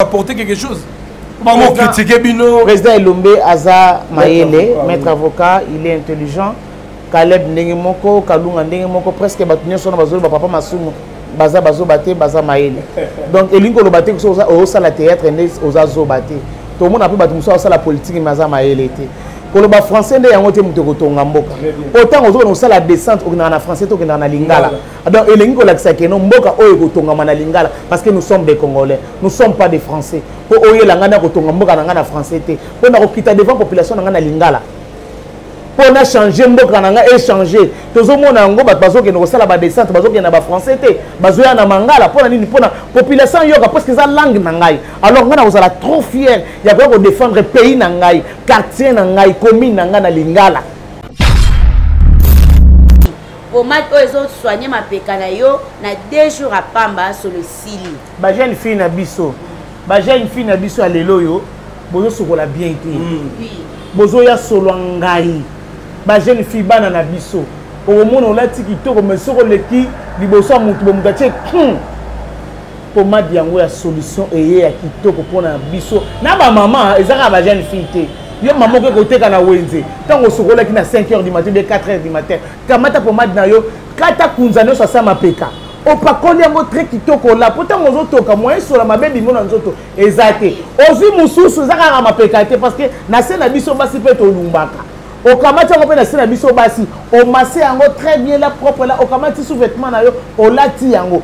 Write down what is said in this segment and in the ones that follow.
apporter quelque chose. Comment critiquer Bino? Président Elombe Aza Mayele, maître avocat, il est intelligent. Caleb Ndengemoko, Kalunga Ndengemoko, presque battu sur le papa Masumu, Baza Bazo Bate, Baza Mayele. Donc, Elingo le Bate, au sala théâtre, aux Azo Bate. Tout le monde a pu battre sur la politique, Maza Mayele. Pour le français, il y a un autre Mboka. Autant aux la descente, on a en français, on a en lingala. Donc, Elingo l'accès, non, Mboka, on a en lingala, parce que nous sommes des Congolais, nous ne sommes pas des Français. Pour oyer la ngana kotonga mboka na ngana français te. Pour na kokita devant population na ngana lingala. Pour na changer mboka na ngana échanger. Tozo mona ngo bat bazo ke no sala ba descente bazo ke na ba français te. Bazo ya na mangala pour na nini pour na population yoka parce que ça langue na ngai. Alors ngana osala trop fier ya ko défendre pays na ngai, quartier na ngai, commune na ngana lingala. Pour mettre aux autres soigner ma pékana yo na 2 jours à Pamba sur le Sili. Ba jeune fille na biso. Ba jeune fille na biso alelo yo bozo sokola bien été. Oui. Bozo ya solo ngai. Ba jeune fille bana na biso. Au mona olati kitoko mais soko leki liboso mutu bomukache. Pour ma diango ya solution eye ya kitoko pona biso. Na ba maman ezaka ba jeune fille te. Yo maman ko koteka na wenze. Tango sokola ki na 5h du matin, 4h du matin. Kamata pour ma na yo kata kunzano sa sama peka. Opakoli yango très kitoko la pourtant ozotoka moyen sur la mabe bimo na nzoto ezate ozwi mususu zaka mapekate parce que na se na biso basi pe to lumbaka okamati yango pe na se na biso basi o masse yango très bien la propre là okamati sous vêtement na yo olati yango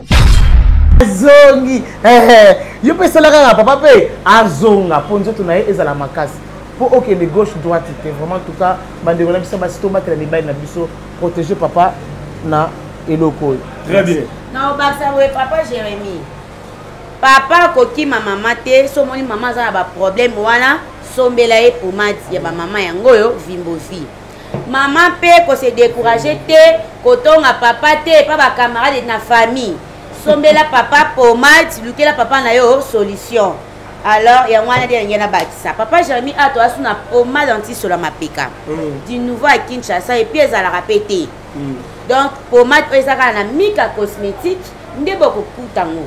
zongi yo pe sala ka papa pe azonga po nzoto na ye ezala makasi pour OK de gauche droite c'était vraiment en tout cas bande na biso basi to battre les bails na biso protéger papa na eloko. Très bien. Non, papa Jérémy. Papa koki ma maman te, so moni maman za ba problème wana, sombela e pour mati ya ba maman yango yo vimbofi. Maman pe ko se décourager te, kotonga papa te, pa ba camarade na famille. Sombela papa pour mati, lukela papa na yo solution. Alors, il y a un qui a bâti papa Jérémy a toi sur la pommade anti-sola mapeka. Du nouveau à Kinshasa et puis elle a répété. Donc, pommade, elle a la mika cosmétique, n'est pas beaucoup tango.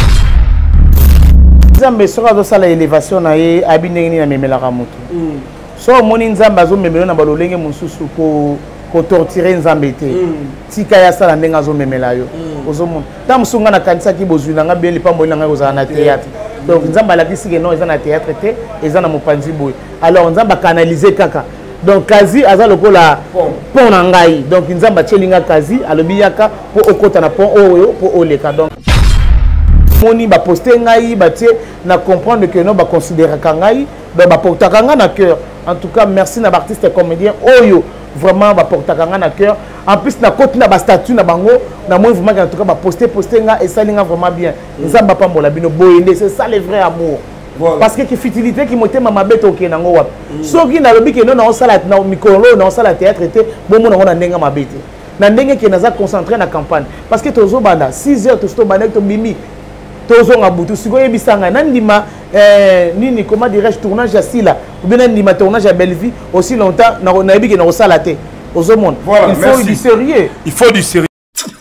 Nzambe sera dans la élévation na ye abineni na memela ramoto. So moni nzambe azo memela na balolenge mususu ko torturer nzambe te. Tika ya sala ndenga zo memela yo. Ozo mon. Ta musunga na kanisa ki bozuna nga bien lipambo na nga ozana na théâtre. Donc nzambe la kisi ke non ezana théâtre te, ezana mopanzi boy. Alors nzambe canaliser kaka. Donc kazi aza lokola pont na ngai. Donc nzambe chelinga kazi alobi yaka po okota na pont oyo po oleka. Donc moni ba poster ngai ba tie na comprendre que non ba considérer kangai ba porter kanga na cœur. En tout cas merci na artiste et comédien oyo vraiment ba porter kanga na cœur. En plus na côté na ba statut na bango na moi vraiment en tout cas ba poster nga et ça linga vraiment bien. Nzamba pambola bino boyende c'est ça le vrai amour. Voilà. Parce que qui futilité qui moté mama beto ke nango wap. Soki na lobi ke non na sala na mikolo na sala théâtre te bon mo na ndenga mabete. Na ndenge ke naza concentré na campagne parce que tozo banda 6h to banda to bimi tozo ngabutu siko yebisanga nandima nini comment dirais-je tournage à Sila ou bien nandima tournage à Belleville aussi longtemps na yebi ke na sala te ozo monde. Voilà, il faut du sérieux. Il faut du sérieux.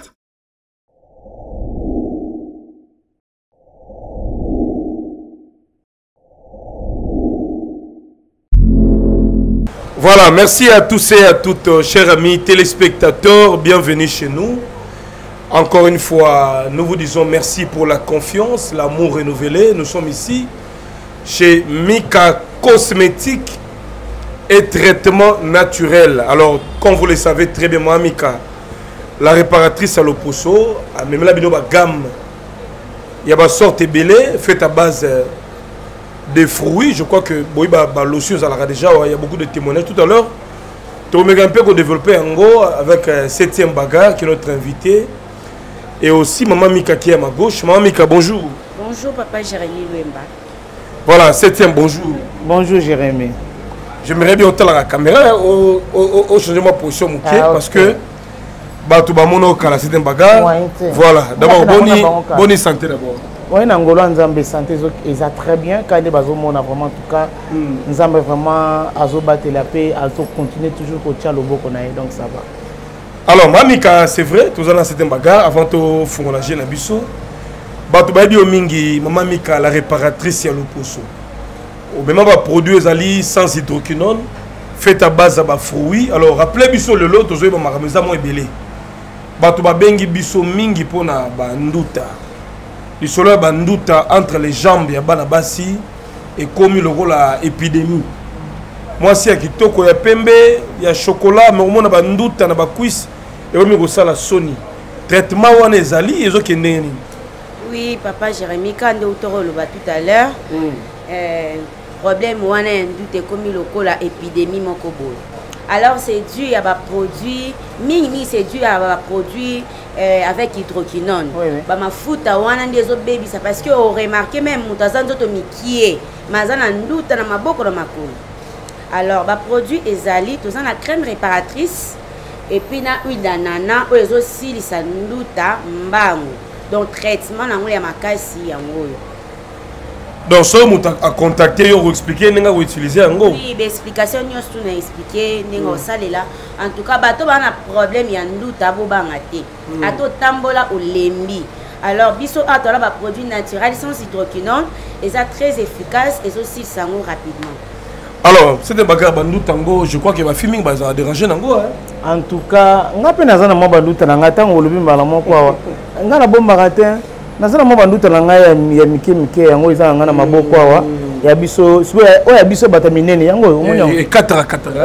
Voilà, merci à tous et à toutes, chers amis téléspectateurs, bienvenue chez nous. Encore une fois, nous vous disons merci pour la confiance, l'amour renouvelé. Nous sommes ici chez Mika Cosmétique et Traitement Naturel. Alors, comme vous le savez très bien, moi, Mika, la réparatrice à l'Oposo, même la gamme, il y a une sorte de belé faite à base des fruits. Je crois que lotion déjà, il y a beaucoup de témoignages tout à l'heure. Tu remercie un peu qu'on développe un go avec 7e bagarre qui est notre invité. Et aussi Maman Mika qui est à ma gauche. Maman Mika, bonjour. Bonjour Papa Jérémy Wemba. Voilà, 7e, bonjour. Bonjour Jérémy. J'aimerais bien entendre la caméra au changement de position parce que tu vas mon la 7e bagarre. Voilà, d'abord bonne santé d'abord. Oui, Nangolo Nzambe santé est très bien. Quand les bazomon a vraiment en tout cas, Nzambe vraiment azobat la paix, azo continuer toujours au tchalo boko nae, donc ça va. Alors Mamika, c'est vrai, tous allons cette bagarre avant de faire la jeune abisso. bato bayebi mingi maman Mika la réparatrice ya loposo même ba produit ezali sans hydroquinone fait à base de fruits. Alors rappelez biso le lot tozoye ba makameza mo ebele bato babengi biso mingi pona ba nduta lisolo ya ba nduta entre les jambes ya bana basi et comme le rôle à épidémie moi si ya kitoko ya pembe ya chocolat mais au moins ba nduta na ba cuisse et omi ko sala soni traitement wana ezali ezokende nini. Oui, papa Jérémy, quand on a tout à l'heure, problème wana ndute comme le cola épidémie mon kobo. Alors c'est dû à ba produit mini c'est dû à ba produit avec hydroquinone. Ba mafuta wana des autres baby ça parce que on remarqué même mutazanzo to mikie mazana nduta na maboko na makolo. Alors ba produit ezali tout ça la crème réparatrice et puis na huile d'ananas les aussi li sanduta mbango. Donc traitement na ya makasi yango. Donc ça on a contacté pour expliquer nenga ou utiliser yango. Oui, explication nyos tout na expliquer nenga salela. En tout cas bato ba na problème ya nduta bo banga te. Ato tambola o lembi. Alors biso atola ba produit naturel sans hydroquinone et ça très efficace et aussi sango rapidement. Alors, c'est des bagarres bandou tango, je crois que ma filming va déranger nango hein. En tout cas, nga pe nazana mo bandou tananga tango lobi mbala mo kwa. Nga na bomba ratin. Nazana mo bandou tananga ya mike yango isa nga na maboko wa. Ya biso, ya biso bataminene yango omonyo. Et 4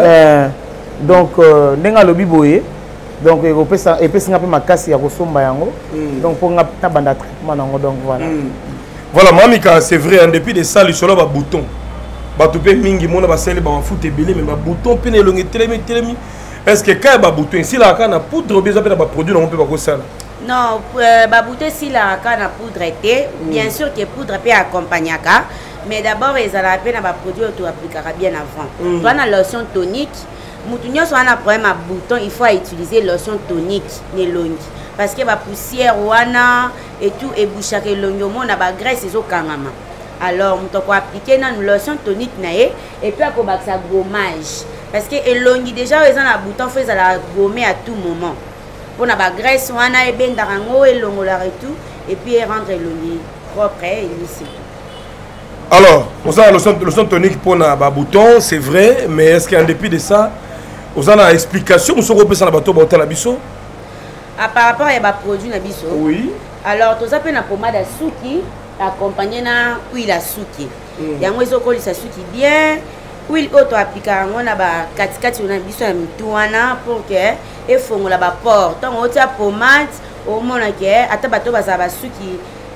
donc ndenga lobi boye. Donc epesa nga pe makasi ya kosomba yango. Donc pour nga ta banda traitement nango donc voilà. Voilà, mamika, c'est vrai en dépit de ça, le solo ba bouton. Batoupe mingi mona baseli ba foot ebele mais ba bouton pe nelongi telemi est-ce que quand ba bouton si la kana poudre bien ça peut ba produit non peut pas ça. Non, ba bouton si la kana poudre était bien sûr que poudre peut accompagner ka mais d'abord ils allaient peine ba produit auto appliquera bien avant. Toi na lotion tonique, mutunyo so na problème à bouton, il faut utiliser lotion tonique nelongi parce que ba poussière wana et tout et bouchaka longi mona ba graisse ezo kangama. Alors, on peut appliquer une lotion tonique et puis on va faire gommage. Parce que l'ongi déjà, ils ont un bouton, ils ont gommer à tout moment. Pour la graisse, on a bien d'arango et l'ongo et tout. Et puis rendre l'ongi propre et lisse. Alors, on a la lotion tonique pour le bouton, c'est vrai, mais est-ce qu'en dépit de ça, on a une explication ou on peut s'en abattre au la biso? Par rapport à la produit na biso. Oui. Alors, tout ça peut na pommade à souki. Accompagné na huile à souki. Yango ezokolisa souki bien. Huile auto appliquer ngo na ba katikati na biso ya mituana pour que efongola ba port. Tant otia pommade au mona ke ata bato baza ba souki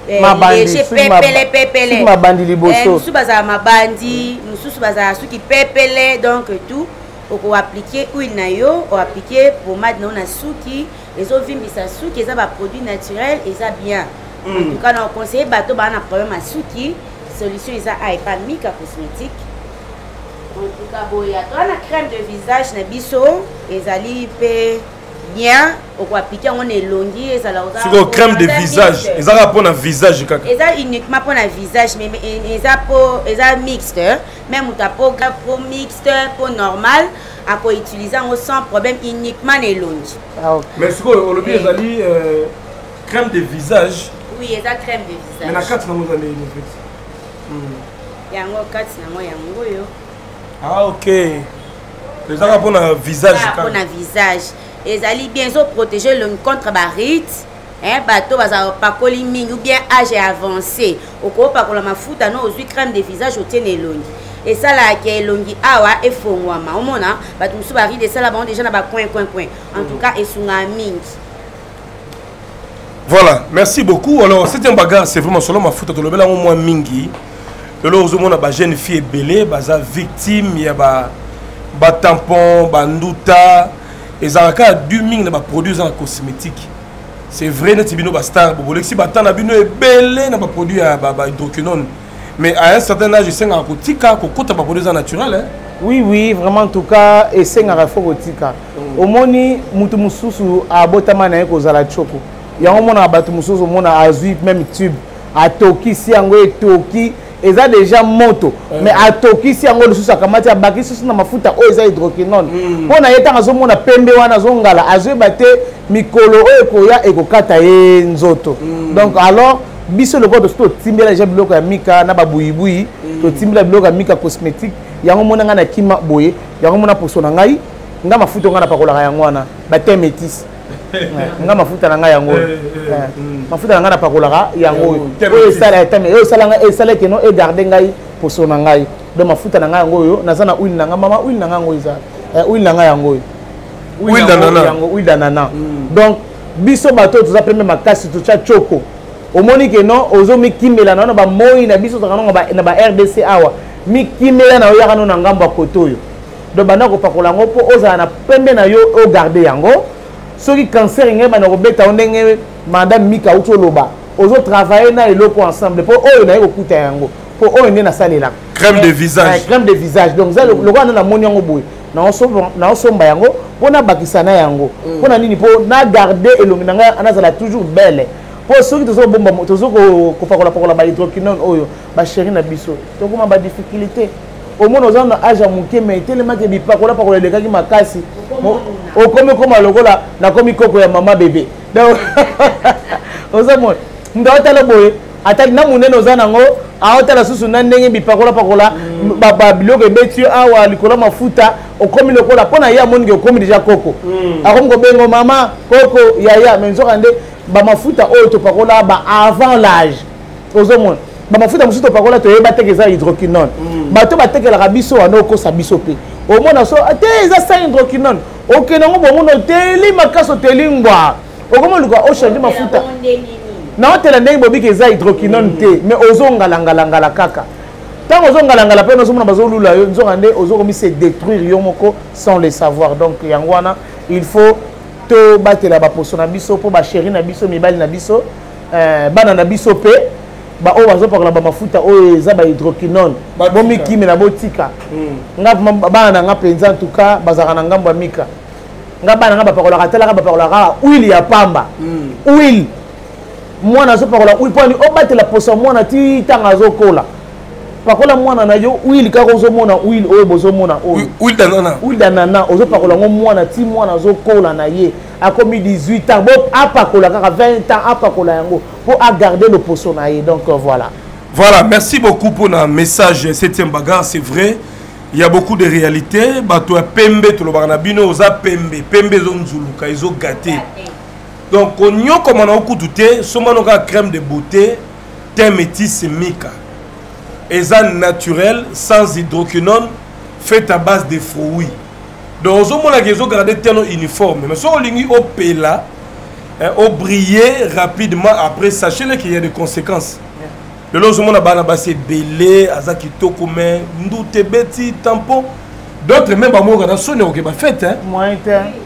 pepele. Mabandi liboso. Musu baza mabandi, musu baza souki pepele donc tout. Oko appliquer huile na yo, o appliquer pommade na souki, ezovimbisa souki eza ba produit naturel eza bien. En tout cas, on conseille bateau ba na problème à souki, solution isa pas Mika cosmétique. En tout cas, boya toi la crème de visage na biso, ezali pe bien, on va appliquer on est longi et ça la sur la crème de visage, ezala pour na visage kaka. Eza uniquement pour na visage mais eza mixte, même ta peau mixte, peau normale, à quoi utiliser sans problème uniquement les longi. Mais ce qu'on le bien ezali crème de visage. Oui, il y a crème de visage. Mais la carte, nous allons y a une carte, yo. Ah, ok. Les gens pour le visage. Pour le visage. Et ça bien protéger le contre barite. Hein, bateau pas coliming ou bien âge avancé. Au coup pas la mafuta non aussi crème de visage au tenez longi. Et ça là qui est longi awa et fongwama. Au mona bateau sous barite et ça là bon déjà na ba coin. En tout cas et sunga ming. Voilà, merci beaucoup. Alors, c'est un bagarre, c'est vraiment seulement ma faute. Tu le veux là au moins mingi. Alors, on a des jeunes filles belées, des victimes, il y a des tampons, des ndouta. Et ça a du ming de produits en cosmétique. C'est vrai, nous avons des stars. Si batan a bino belé, n'a pas produit à hydroquinone. Mais à un certain âge, c'est un cotica, cocotte pas produit en naturel. Oui, vraiment en tout cas, et c'est un rafo cotica. Au moni, mutu mususu a botamana eko zala choko. Yango mona batu mususu mona azui même tube a toki si yango e toki eza déjà moto mais a toki si yango lususu akamati abaki susu na mafuta o eza hydroquinone pona yeta zo mona pembe wana zongala azui bate mikolo o ekoya ekokata ye nzoto donc alors biso le corps to timbela j'ai biloko ya mika na babuyi to timbela biloko ya mika cosmétique yango mona nga na kima boye yango mona poso na ngai nga mafuta nga na pakolaka yango wana ba te métis nga mafuta na ngai yango mafuta na nga na pakolaka yango oyo sala etame oyo sala nga esala ke no e garder ngai poso na ngai do mafuta na ngai yango yo nazana huile na nga mama huile na nga ngo isa huile na ngai yango huile d'ananas donc biso bato toza pembe makasi tocha choko omoni ke non ozo mikimela na ba moi na biso tokanonga na ba RDC awa mikimela na oyaka no na ngambo ya koto yo do bana ko pakola ngo po oza na pembe na yo o garder yango soki cancer ngai bana ko beta ndenge madame Mika utoloba ozo travailler na eloko ensemble po oyo na yo kuta yango po oyo ndena salela crème de visage crème de visage donc ça le roi na moni yango boye na osomba yango pona bakisana yango pona nini po na garder elongi na ngai anazala toujours belle po soki tozo bomba tozo ko pakola ba hydroquinone oyo ba chéri na biso to kuma ba difficulté au moins aux ans âge à monter mais tellement que bipakola pakola le kaki makasi o comme lokola na komi koko ya mama bébé donc ozamo ndo tala boye atali na munene ozana ngo aotala susu na ndenge bipakola pakola ba biloko betio awa likola mafuta okomi lokola pona ya moninge okomi déjà koko akomi ko bengo mama koko yaya mais nzokande ba mafuta oyo to pakola ba avant l'âge ozomona ba mafuta musuto pakola to yeba tekeza hydroquinone bato batekela biso wana okosa biso pe omona so ate eza sa hydroquinone okenango bomono teli makaso teli ngwa okomo luka o changer mafuta na hotela ndenge bobiki eza hydroquinone te mais ozongalangala kaka tango ozongalangala pe nosomona bazolula yo nzokande ozokomi se détruire yo moko sans le savoir donc yango wana il faut to batela baposo na biso po ba chéri na biso mibali na biso bana na biso pe ba o bazopakola ba mafuta oyo eza ba hydroquinone bomikimi na botika nga bana nga penza en tout cas bazaka na ngambo ya Mika nga bana nga bapakola katela bapakola huile ya pamba huile mwana azopakola huile poni o batela poso mwana ti tanga azokola pakola mwana na yo huile ka ozomona huile oyo bozomona huile d'ananas ozopakola ngo mwana ti mwana azokola na ye akomi 18 ans bo apakola kaka 20 ans apakola yango pour garder le poso na ye donc voilà merci beaucoup pour le message 7e bagarre c'est vrai il y a beaucoup de réalités bato ya pembe to lobana bino oza pembe zo nzuluka ezo gâté donc onyo comme on a okutu te somano ka crème de beauté teint métis Mika eza naturel sans hydroquinone fait à base de fruits donc ozomona ke ezo garder teint uniforme mais so olingi opela au briller rapidement après sachez qu'il y a des conséquences le lozomona bana basi belé azaki tokume ndute beti tampon d'autres même ba mo kana sonné ke ba fête hein moyen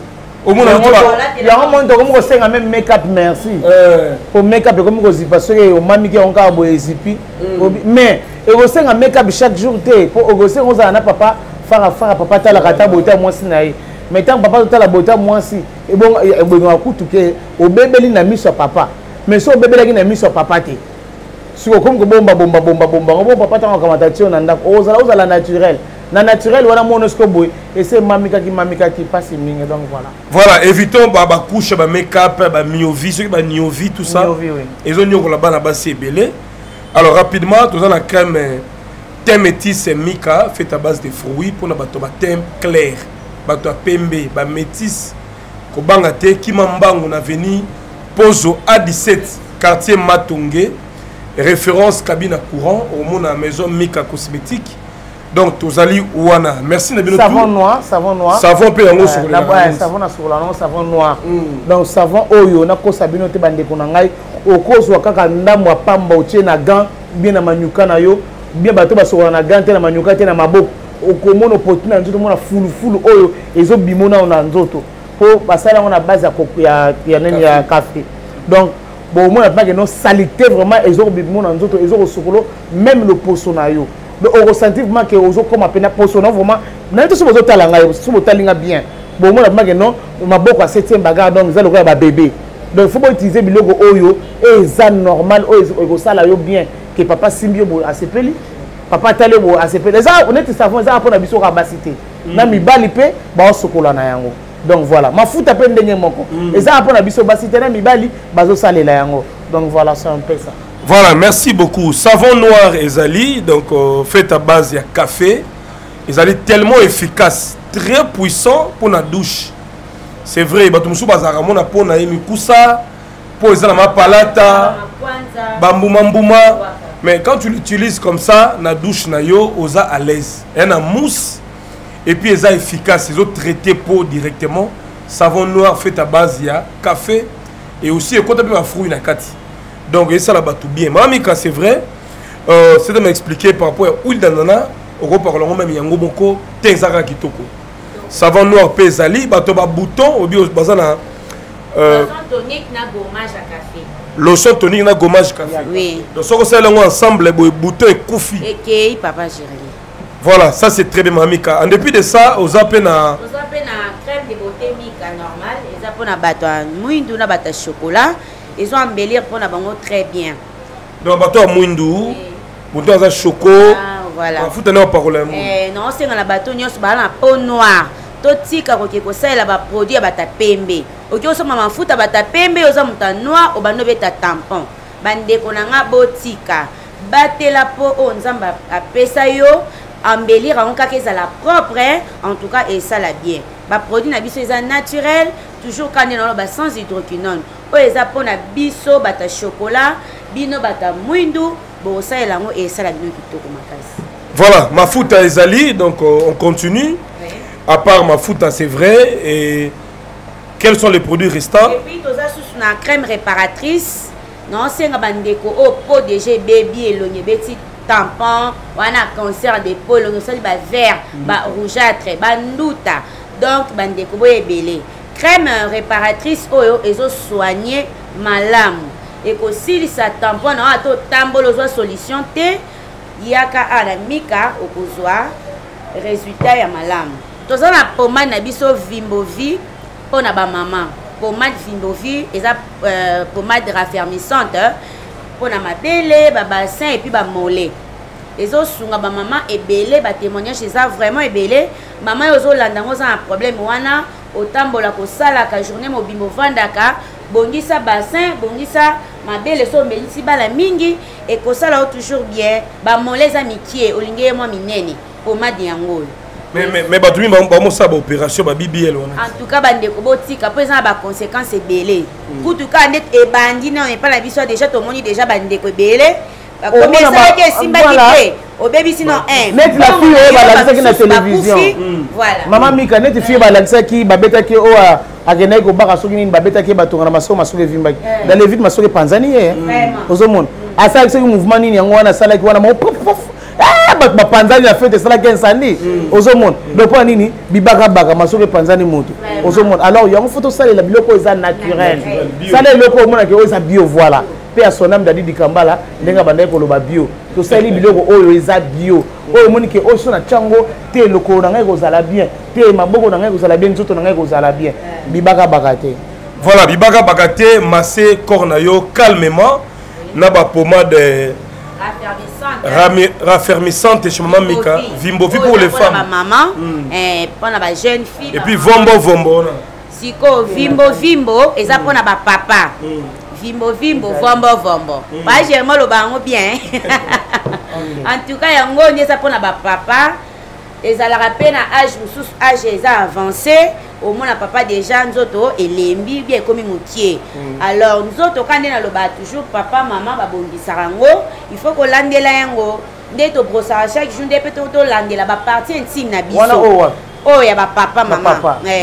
au monde yango monde comme ko senga même make-up merci pour make-up comme ko zipa parce que o mami ki on ka boye zipi mais et ko senga make-up chaque jour te pour ko senga oza na papa fara papa tala kata bota moi sinaye mais tant papa tala bota moi si et bon akutu ke o bebeli na miso papa mais so bebeli na miso papa te si comme ko bomba ngo papa tanga kamata tio na ndako ozala naturel na naturel wana monosco boy et c'est mamika qui passe mingi donc voilà évitons ba couche ba make-up ba miovi ceux qui ba niovi tout ça et zo nyoko la bana ba c'est belé alors rapidement tous la crème teint métis Mika fait à base de fruits pour na bato ba teint clair bato pembe ba métis ko banga te kimambango na veni Pozo A17 quartier Matongé référence cabine à courant au monde à maison Mika cosmétique. Donc tozali ouana. Merci na bino. Savon noir. Savon pe yango sur la savon na sur la non savon noir. Donc savon oyo na ko sabino te bande ko na ngai okozwa kaka ndamwa pamba otie na gant bien na manyuka na yo bien bato basokola na gant te na manyuka te na maboko okomona opotuna nzoto mona fulu oyo ezo bimona na nzoto po basala na base ya nani ya café. Donc bon moi na que non salité vraiment ezo bimona nzoto ezo sokolo même le poso na yo. Donc on ressentit vraiment que ozo comme appena poso na vraiment na to so bozo talanga yo so botalinga bien. Bon moi na que non maboko à 7e bagarre donc ça le ba bébé. Donc il faut utiliser biloko oyo et ça normal oyo sala yo bien que papa simbio bo asepeli papa tale bo asepeli ça on est savon ça pour na biso kabasité na mibali pe ba sokola na yango. Donc voilà mafuta pe ndenge moko et ça pour na biso basité na mibali bazo salela yango. Donc voilà c'est un peu ça. Voilà, merci beaucoup. Savon noir Ezali, donc fait à base de café. Ezali tellement efficace, très puissant pour la douche. C'est vrai, batumsu bazara mona pour na yemikusa, pour ezala ma palata, bambouma mbouma. Mais quand tu l'utilises comme ça, na douche na yo, oza à l'aise. Elle a mousse et puis eza efficace, ils ont traité peau directement. Savon noir fait à base de café et aussi quand tu as fruit na kati. Donc ça là tout bien. Mamika c'est vrai, c'est de m'expliquer par rapport à huile d'ananas, au parlant même yango moko tenzaka kitoko. Savon noir pesali, bato ba bouton au bio bazana lotion tonique na gommage à café. Lotion tonique na gommage café. Oui. Donc ça c'est là ensemble les boutons et koufi. Et papa Jérémy. Voilà, ça c'est très bien mamika. En dépit de ça, aux appels na crème de beauté Mika normale, ils ont na bato muindu na bata chocolat, ils ont embellir pour na bango très bien. Donc bato muindu, bouton à choco. Voilà. Non, c'est dans la bateau, nous sommes en peau noire. Tout ce qui est produit à bata pembe. Ok, on maman fout à bata pembe, on a noir, on a un tampon. Bande konanga botika. Batte la peau, on zamba à pesayo, embellir en cas que ça la propre, en tout cas et ça la bien. Ba produit na biso est naturel, toujours quand on est sans hydroquinone. O eza pona biso bata chocolat, bino bata muindu. Bon, ça est là, et ça la bien qui voilà, ma fouta Ezali, donc on continue. Oui. À part ma fouta, c'est vrai. Et quels sont les produits restants? Et puis, tu as une crème réparatrice. Non, c'est un bandeko au pot de G baby et l'on petit tampon. On a cancer de peau, on a vert, rougeâtre, bandouta. Donc, bandeko est belé. Crème réparatrice, ils ont soigné malam. Et que si ça tampon, on a tout tambolo solution T. Yaka a la mika au kozwa résultat ya malamu. Toza na pommade na biso Vimbovi pour na ba maman. Pommade Vimbovi eza pommade raffermissante pour na mabele, ba bassin et puis ba mollet. Ezo sunga ba maman ebele ba témoignage eza vraiment ebele. Maman ozo landa ngoza un problème wana otambola ko sala ka journée mobimbo vandaka bongisa bassin, bongisa mabele so melisi bala mingi et ko sala toujours bien ba moleza mikie olinge moi minene pomade yango. Mais batumi ba mo sa ba opération ba BBL wana. En tout cas bande ko botika présent ba conséquences belé. Pour tout cas net e bandi na on pas la biso déjà to moni déjà bande ko belé. Comme ça que simba dité au baby sinon un. Net la fille o ba la qui na télévision. Voilà. Maman Mika net fille ba la qui ba beta ki o agene ko baka soki nini ba beta ki ba tonga maso masoke vimba. Dans les vides masoke Tanzanie. Ozomon. Asa que mouvement nini yango wana sala ki wana mo ba panzani a fait ça la incendie ozomon depuis nini bibaka baka masoke panzani moto ozomon alors yango photo ça la biloko eza naturel ça le loko mona ke eza bio voilà pe a son âme dadi dikambala ndenga banda ko loba bio to sali biloko oyo eza bio oyo moni ke oyo so na chango te loko na ngai ko zala bien te maboko na ngai ko zala bien nzoto na ngai ko zala bien bibaka baka te voilà bibaka baka te massé cornayo calmement na ba pommade raffermissante chez maman Mika, Vimbovi pour les femmes. Maman, pour la jeune fille. Et puis Vombo. Siko Vimbo, et ça pour la papa. Vimbo, Vombo. Pas j'ai mal au bango bien. En tout cas, yango on ça pour la papa. Et ça la rappelle à âge avancé. Au moins, papa déjà, nous autres, et les bien comme moutier. Alors, nous autres, quand on a le bas, toujours papa, maman, babondi sarango, il faut qu'on lande la yango. Dès que brossard, chaque jour, des petits lande la partie intime na biso. Oh, il y a papa, maman.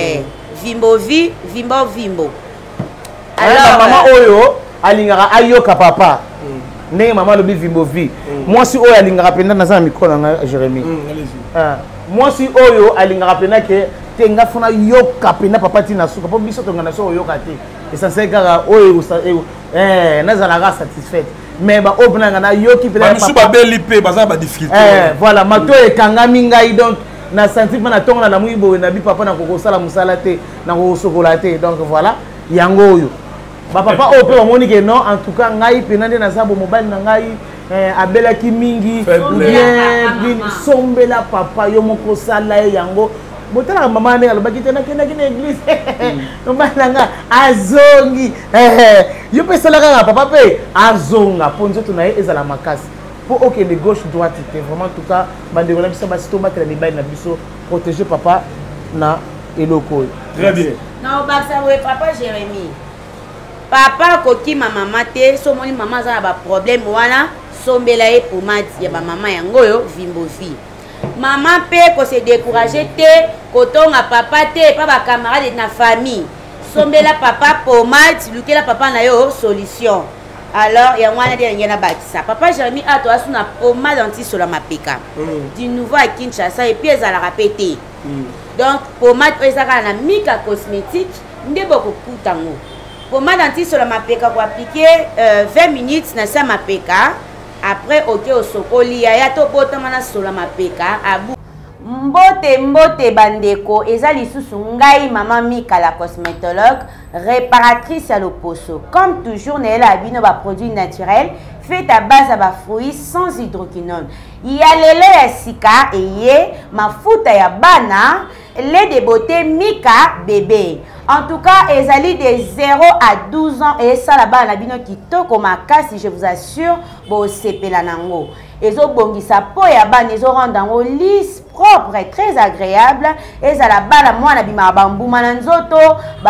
Vimbo. Alors, maman, oyo, alingara ayoka papa. Né maman le Vimbovi. Moi, si oyo alingara penda na za micro na Jérémy. Moi, si oyo alingara penda que tenga fona yoka pena papa tina suka po biso tonga na so yoka te essentiel kaka oyo nazala satisfait mais ba obna na yoki pena papa ba beli pe baza ba difficulté voilà mato e kangami ngai donc na senti na tonga na muibo na bi papa na koko sala musala te na ko sokola te donc voilà yango oyo ba papa o pe omoni ke non en tout cas ngai pena nde na sabo mobile na ngai abelaki mingi bien sombela papa yo moko sala yango botala maman ne alobaki tena kena église maman nanga azongi yo pe sala kaka papa pe azonga po nzoto na ye ezala makasi po okende gauche droite te vraiment en tout cas bandeko na biso basi tomatela mibali na biso protéger papa na eloko très bien na obakisa boye papa Jérémy papa koki mama te so moni mama aza na baproblème wana sombela ye pomade ya bamama yango oyo vimbovi mama mpe kose découragé te kotonga papa te pa bacamarade na famille sombela papa pomade lukela papa na yo solution alors yango wana ndenge na bakisa papa Jérémy ato asu na pomade antisola mapeka du nouveau à Kinshasa et puis ezalaka pe te donc pomade oyo ezalaka na Mika cosmétique nde bokokuta ngo pomade antisola mapeka ko appliquer 20 minutes na sa mapeka après ok osokoli ya to botama na sola mapeka abu mbote bandeko eza lisusu ngai mama Mika la cosmétologue réparatrice à l'oposo comme toujours nela abino ba produits naturels fait à base à fruits sans hydroquinone ya lelo ya sika eye mafuta ya bana lait de beauté Mika bébé en tout cas ezali de 0 à 12 ans et ça là-bas na bino kitoko makasi je vous assure bo sepela nango ezo bongisa po ya bana ezo rendre ngo lisse propre et très agréable ezala bana mwana bima bambuma na nzoto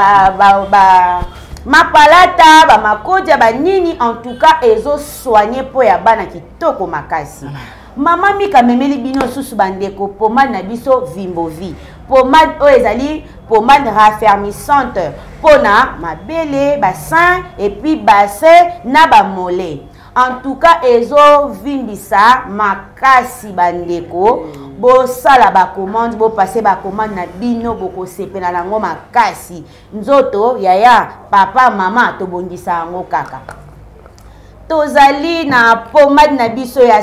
mapalata ba makodia ba nini en tout cas ezo soigner po ya bana kitoko makasi mama Mika memeli bino susu bandeko pomade na biso vimbovi pomade o ezali pomade raffermissante pona mabele bassin et puis bassin na ba mollet en tout cas ezo vimbisa makasi bandeko bo sala ba commande bo passer ba commande na bino boko sepela nango makasi nzoto yaya papa mama to bongisa ngo kaka tozali na pomade na biso ya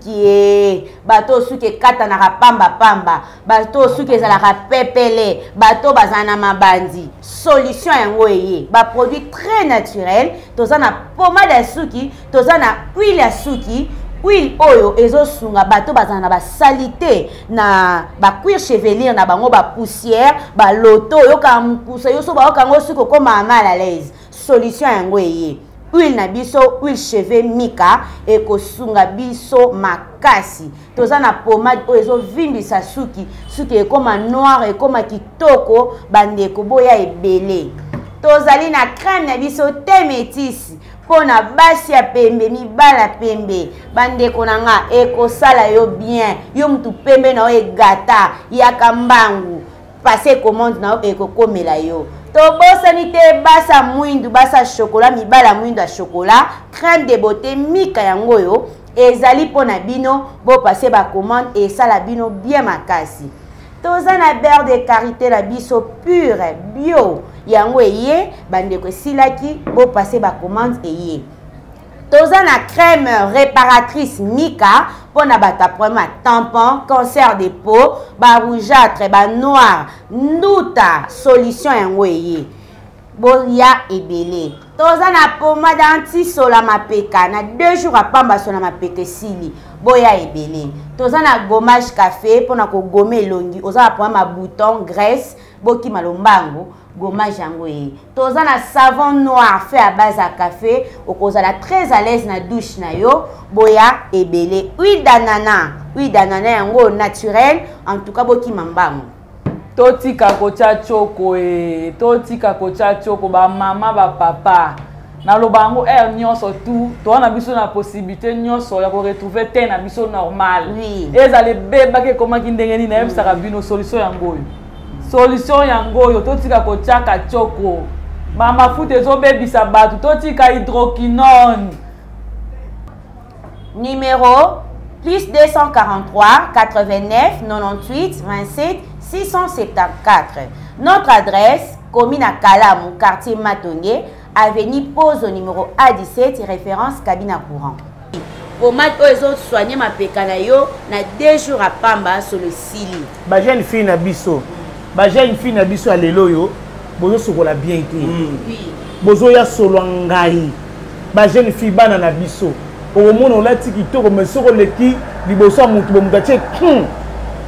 suki bato suki kata na pamba bato suki ezalaka pepele bato bazana mabandi solution yango eye ba produit très naturel tozana pomade ya suki tozana huile ya suki huile oyo ezosunga bato bazana ba salité na ba cuir chevelure na bango ba poussière ba loto yo ka mpusa yo so ba kango suki ko mama à l'aise solution yango eye huile na biso huile cheveux Mika ekosunga biso makasi tozana pomade oyo ezovimbisa suki ekoma noir ekoma kitoko bandeko boya ebele tozali na crème na biso te métis pona basi ya pembe mibala pembe bandeko nanga ekosala yo bien yo mutu pembe na yo egata yaka mbangu passer commande na yo ekokomela yo tobosani te basa mwindu basa chocolat mibala mwindu ya chocolat crème de beauté Mika yango yo ezali pona bino bo passer ba commande et sala bino bien makasi tozana beurre de karité na biso pure bio yango eye bandeko silaki bo passer ba commande eye tozana crème réparatrice Mika pona bata problème tampon cancer de peau ba rougeâtre ba noir nduta solution yango eye boya ebele tozana pomade anti-sola mapeka na 2 jours apamba sola mapeka sili boya ebele tozana gommage café pona ko gommer elongi ozana problème bouton graisse boki malombango gommage yango ye tozana savon noir fait à base à café okozala très à l'aise na douche na yo boya ebele huile d'ananas yango naturel en tout cas boki mambango totika kocha choko totika kocha choko ba mama ba papa na lobango nyonso tout toana biso na possibilité nyonso ya ko retrouver te na biso normal oui ezale beba ke komaki ndenge ni na yebisaka bino solution yango yo totika kocha choko ba mafuta ezobebisa bato totika hydroquinone numéro plus 243 89 98 27 674. Notre adresse, commune à Kalamou, quartier Matonge, avenue Pose au numéro A17, référence cabine à courant. Pomade oyo soigner ma pekana yo na 2 jours à pamba sur le sili. Ba jeune fille na biso à lelo yo bozo sokola bien été. Oui. Bozo ya solo ngai. Ba jeune fille bana na biso. Au moment où la tiki to comme soko leki liboso mutu bomugache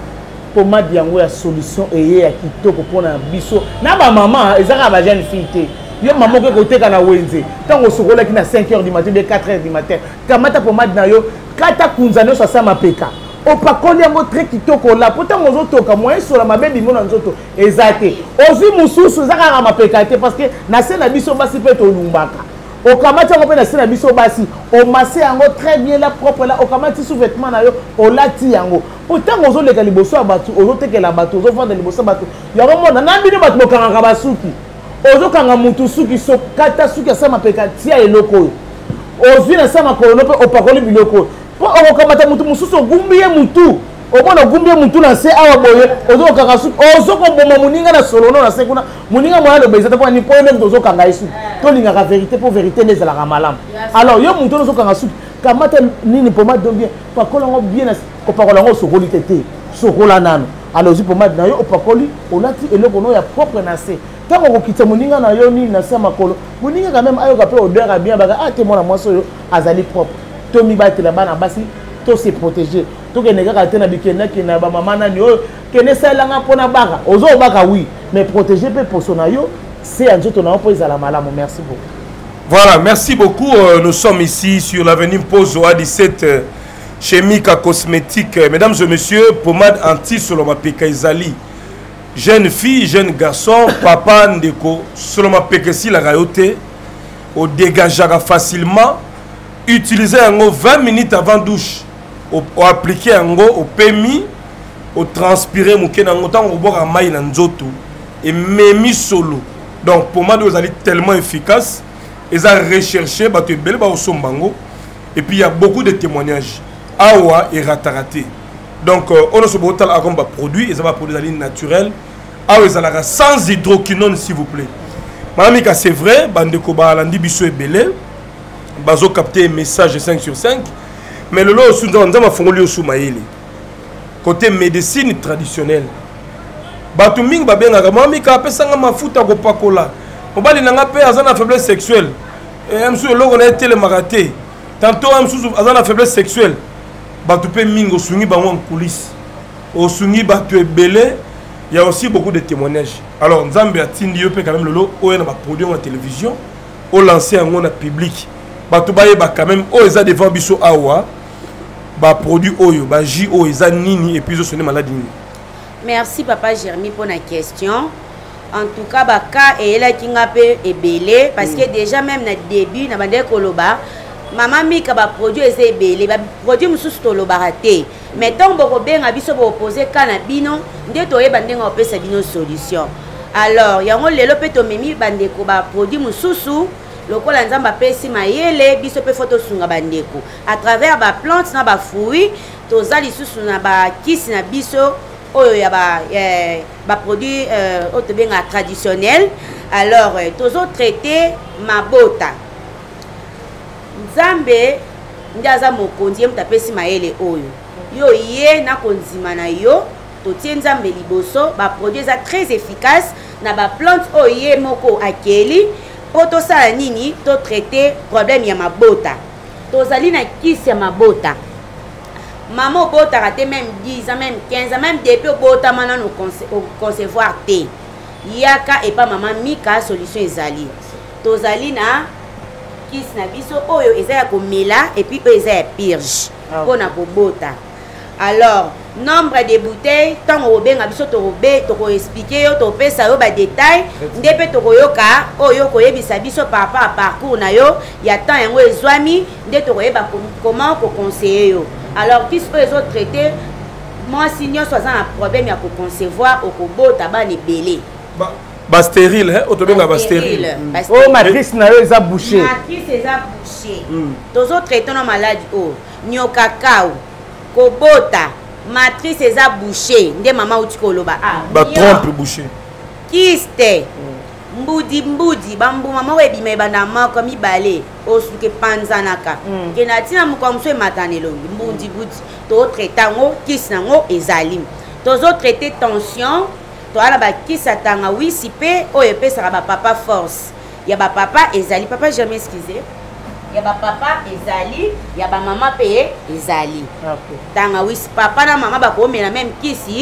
pomade yango ya solution eye ya kitoko mpona biso na bamama ezaka ba jeune fille te yo mama okoki koteka na wenze ntango osokolaki na 5h du matin be 4h du matin kamata pomade na yo kata kunza nyonso asa mapeka opakoli yango tre kitoko la po ntango ozotoka moyen sola mabe bimo na nzoto eza te ozwi mosusu eza kaka mapeka te parce que na se na biso basi mpe tolumbaka okamati yango mpe na se na biso basi omase yango très bien la propre la okamati sous vêtement na yo olati yango po ntango ozoleka liboso ya bato ozotekela bato ozofanda liboso ya bato yango mona na bino bato bokangaka basuki ozokanga mutu suki sokata suki asa mapeka tia eloko oyo ozwi na sa makolo mpe opakoli biloko oyo po okokamata mutu mosusu ogumbi ye mutu omona ogumbi ye mutu na se awa boye ozokanga suki ozokoboma moninga na solono na se kuna moninga moya loba eza te mpona nipo ndenge tozokanga ye suki tolingaka vérité mpo vérité nde ezalaka malamu alors yo mutu ozokanga suki kamata nini pomade do bien pakola yango bien opakola yango osokoli te te sokola nano alors ozwi pomade na yo opakoli olati eloko no ya propre na se ntango okokita moninga na yo nini na se ya makolo moninga quand même ayoka mpe odeur ya bien baka te mwana mwasi oyo azali propre to mibatela bana basi to se protéger tokende kaka te na bikendaki na bamama nani oyo kende esalelanga mpona baka ozobaka oui mais protéger mpe poso na yo se ya nzoto na yo mpo ezala malamu merci beaucoup. Voilà, merci beaucoup. Nous sommes ici sur l'avenue Pozo à 17 chez Mika Cosmétique. Mesdames et messieurs, pomade anti-soloma pekaizali. Jeune fille, jeune garçon, papa ndeko, soloma pekesi la rayote, au dégageara facilement, utiliser en 20 minutes avant douche, au appliquer en au PMI, au transpirer, mouken en autant au bord à maï nanzoto, et memi solo. Donc, pomade vous allez tellement efficace. Ils ont recherché, et puis il y a beaucoup de témoignages. Awa et Rataraté. Donc, on a ce beau tal à produit, ils ont produit la ligne naturelle. Awa ils ont sans hydroquinone, s'il vous plaît. Madame, c'est vrai, Bandeko Balandi Bisso et Belé, Bazo capté un message de 5 sur 5, mais le lot, on a fait au Soumaïli. Côté médecine traditionnelle. Batuming Babenga, Mamie, Kapesanga Mafuta Gopakola. On va aller dans faiblesse sexuelle. Et on a été maraté. Tantôt, on a faiblesse sexuelle. Tu peux mingo sungi en coulisses. Au sungi tu es belé. Il y a aussi beaucoup de témoignages. Alors, Nzambe a tindi quand même le lot. On a produit en télévision. On lancé en public. Tu baye quand même. On a devant biso awa. Produit oyo. Ji o eza nini et puis on maladie. Merci papa Jérémy pour la question. En tout cas, baka et la kingape est belé parce que déjà même na début na bande koloba maman mika ba produit est belé ba produit mususu to lobarate mais tant boko benga biso bo opposer kana bino nde to ye bande nga opesa bino solution alors yango lelo pe to memi bande ko ba produit mususu lokola nzamba pesi mayele biso pe photo sunga bandeko à travers ba plantes na ba fruits to zali susu na ba kisi na biso oyo ya ba produit autobenga traditionnel alors tozo traité mabota nzambe ndaza mokonzi mutapesi maele oyo yo ye na konzima na yo to tie nzambe liboso ba produit za très efficace na ba plante oyo moko akeli poto sala nini to traité problème ya mabota tozali na kisi ya mabota. Maman bota raté même 10 ans, même 15 ans, même depuis bota maintenant nous concevoir té. Yaka et pas maman mika solution ezali. Tozali na kis na biso oyo ezaya ko mela et puis ezaya purge. Pona ko bota. Alors, nombre de bouteilles, tant au benga biso to robé, to ko expliquer yo to pesa yo ba détail, ndepé to ko yoka, oyo ko yebisa biso par rapport à parcours na yo, ya tant yango ezwami, ndé to ko yeba comment ko conseiller yo. Alors, qui sont les autres traités? Moi, si nous avons un problème pour concevoir, au combo, tabac est belé. Bah, stérile, hein? Autobéga, bah, stérile. Oh, matrice, n'a pas bouché. Matrice, c'est bouché. Tous autres traités, nos malades, oh, nyo cacao, kobota, matrice, c'est bouché. Ndé maman, ou tu koloba. Bah, trompe bouché. Kiste. Mbudi mbudi bambu mama webi mebana mako mibale osuke panzanaka kenatina mukomso matanelo mbudi budi to traiter ngo kisi ngo ezali tozo traiter tension to ala ba kisa tanga wisi pe oyo pesa ba papa force ya ba papa ezali papa jamais excusé ya ba papa ezali ya ba mama pe ezali tanga wisi papa na mama ba ko mena même kisi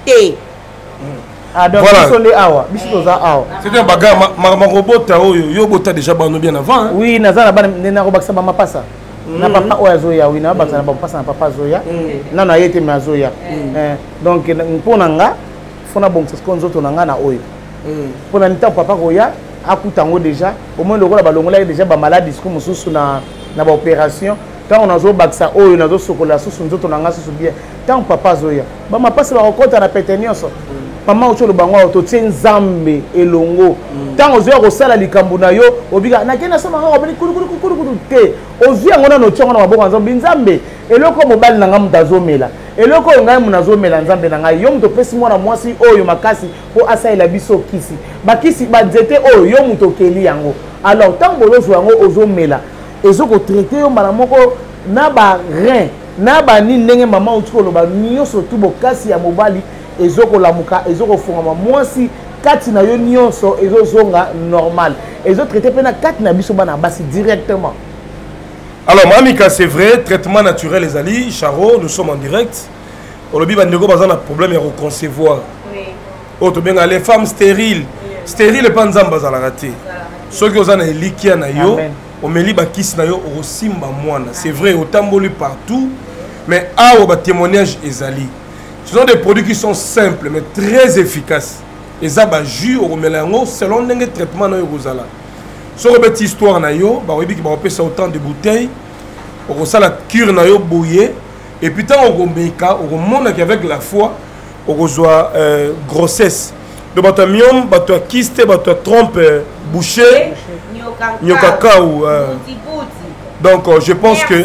te. Ah, donc, voilà. C'est un bagarre, ma robot, yo bota déjà bien avant. Hein? Oui, Nazana, Nena Robaksa Bamapasa. Na papa Oazoya, oui, na Baksa Bamapasa, na papa Zoya. Nana Yete Mazoya. Donc, pour Nanga, Fona Bonks, Konzoto Nanga na Oyo. Pour Nanta Papa Roya, Akutango déjà, au moins le rôle de déjà malade, comme sous na opération. Quand on a zo Baksa Oyo, na zo Sokola, sous Nzoto Nanga, sous bien. Tant Papa Zoya. Bamapasa la rencontre à la pétenios. Maman ocho le bango to tien zambe elongo tant ozo ko sala likambo na yo obiga na kena sama ngo bani kuru te ozo ngona no tiongo na maboko nzambe nzambe eloko mobali na ngam dazomela eloko ngai munazomela nzambe na ngai yo mto pesi mwana mwasi oyo makasi po asaila biso kisi bakisi ba nzete oyo yo mto keli yango alors tant bolozo yango ozomela ezo ko traiter yo mala moko na ba rein na ba ni ndenge mama ocho lo ba nyoso tu bokasi ya mobali ezoko lamuka ezoko fungama mwasi kati na yo nyonso ezozonga normal ezo traiter pena kati na biso bana basi directement. Alors Mamika, c'est vrai, traitement naturel les alliés, Charo, nous sommes en direct. Olobi bandeko bazana problème à reconcevoir. Oui. Auto bien les femmes stériles. Stérile pas nzamba za la raté. Ceux qui ozana likia na yo, omeli ba kiss na yo osimba mwana. C'est vrai, otamboli partout, mais a ba témoignage ezali. Ce sont des produits qui sont simples mais très efficaces. Et ça, bah, jus au mélange selon le traitement na yo rozala. Sur une petite histoire na yo, bah oui, qui va repasser autant de bouteilles. On ça la cure na yo bouillé. Et puis tant on meka, on monte qu'avec la foi, on reçoit grossesse. De batamium, bato kiste, bato trompe boucher, nyokaka ou. Donc je pense que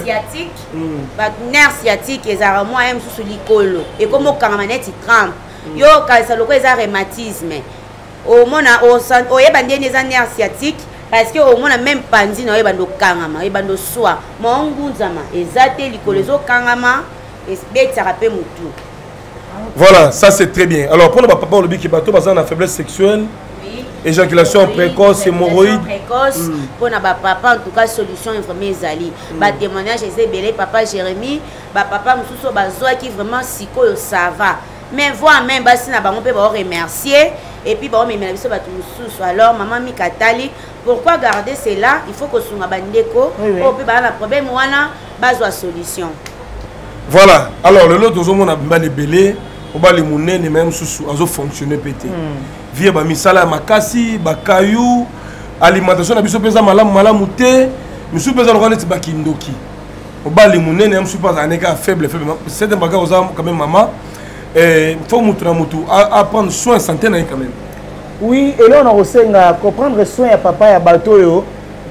nerf sciatique ezara moi même sous likolo et comme okamaneti crampe yo kalisa loko eza rhumatisme au mona o yeba ndene eza nerf sciatique parce que au mona même pandi na yeba ndo kangama yeba ndo soa mongunzama ezate likolo zo kangama esbetsa rapé mutu. Voilà, ça c'est très bien. Alors pour le papa le biki bato bazana la faiblesse sexuelle. Éjaculation précoce, hémorroïde. Précoce, pour na papa en tout cas solution vraiment ezali. Ba témoignage c'est belé papa Jérémy, ba papa mususu bazoa qui vraiment sikoyo ça va. Mais voir même basi na bango pe ba remercier et puis ba memela biso batu mususu. Alors maman Mikatali, pourquoi garder cela? Il faut que sunga bandeko o pe ba na problème wana bazwa solution. Voilà. Alors le lot dozo na mbali belé, o ba le munene même susu azo fonctionner pété. Via ba misala makasi bakayou alimentation na biso pesa malamu te misu pesa lokaneti bakindoki obali munene am super aneka faible c'est un bagage aux quand même maman faut mutu na mutu à prendre soin santé na quand même. Oui, et là on a resenga comprendre soin ya papa ya bato yo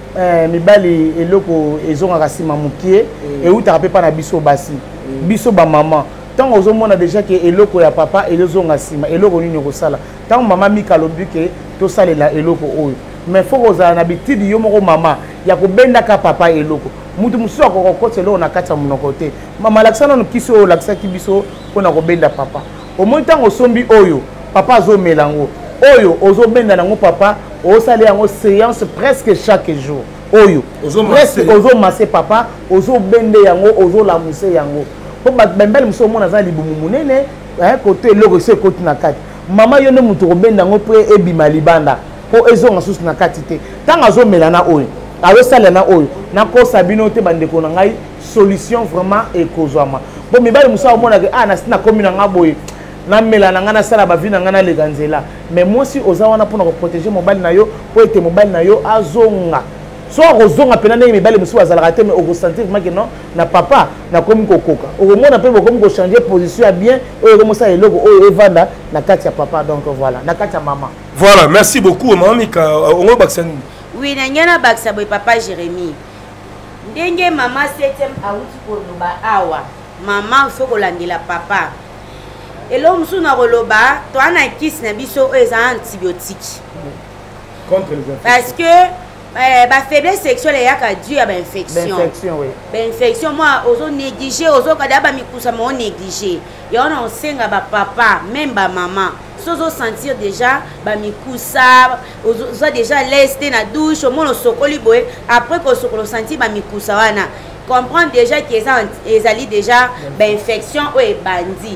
mibali eloko ezonga kasima mukie et uta pe pa na biso basi biso ba maman. Tant aux hommes on a déjà que eloko ya papa et les onga sima eloko nini kosala tant maman Mika lobi que to salela eloko oyo mais faut que na habitude yo moko mama ya ko benda ka papa eloko mutu musu ko kotelo na kata munoko te mama laksana no kiso laksa kibiso pona ko benda papa au moins tant osombi oyo papa zo melango oyo ozo benda nango papa o sale yango séance presque chaque jour oyo presque ozo masser papa ozo bende yango ozo la muse yango pour bembel muso mona za libumu munene côté logo c'est côté na kati mama yo ne mutu ko benda ngo pre ebima libanda po ezonga susu na kati te tanga zo melana oyo ayo sala na oyo na ko sabino te bandeko na ngai solution vraiment ekozwama bo mibali muso mona ke na sina commune nga boye na melana nga na sala ba vina nga na leganzela mais moi si oza wana pour protéger mobile na yo po ete mobile na yo azonga so rozonga pena ndenge mibali musu azalaka te mais au sentir que non na papa na komi kokoka au mona pe bokomi ko changer position bien oyo comme ça eloko oyo evanda na kati ya papa donc voilà na kati ya maman. Voilà, merci beaucoup maman Mika ongo baksani. Oui, na ngena baksa boy papa Jérémy. Ndenge maman 7e awuti ko loba awa. Maman faut ko landela papa. Et l'homme musu na koloba to ana kiss na biso oyo eza antibiotique. Contre les infections. Parce que ba faiblesse sexuelle ya ka dû à ba infection. Infection oui. Ba infection moi ozo négliger ozo kada ba mikusa mo négliger. Ya on senga ba papa même ba maman. Sozo sentir déjà ba mikusa ozo déjà lesté na douche au moins sokoli boy après ko sokolo sentir ba mikusa wana. Comprendre déjà que ezali déjà ba infection ou bandi.